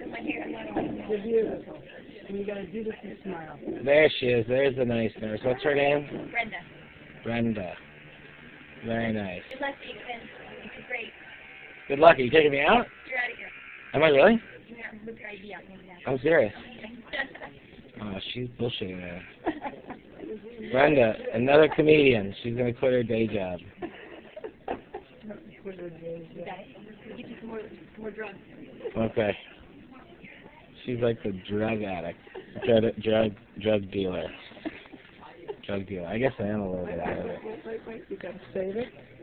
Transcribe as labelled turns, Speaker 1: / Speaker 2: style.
Speaker 1: You're beautiful. And you got to do this and smile.
Speaker 2: There she is. There's the nice nurse. What's her name?
Speaker 3: Brenda.
Speaker 2: Brenda. Very nice.
Speaker 3: Good luck, Ethan. It's great.
Speaker 2: Good luck. Are you taking me out?
Speaker 3: You're out of here.
Speaker 2: Am I really?
Speaker 3: Yeah, with your idea.
Speaker 2: I'm serious. Oh, she's bullshitting me. Brenda, another comedian. She's going to quit her day job.
Speaker 3: We'll get you some more drugs.
Speaker 2: Okay. She's like the drug addict. Drug dealer. Drug dealer. I guess I am a little bit out of it.
Speaker 1: Wait. You got to save it.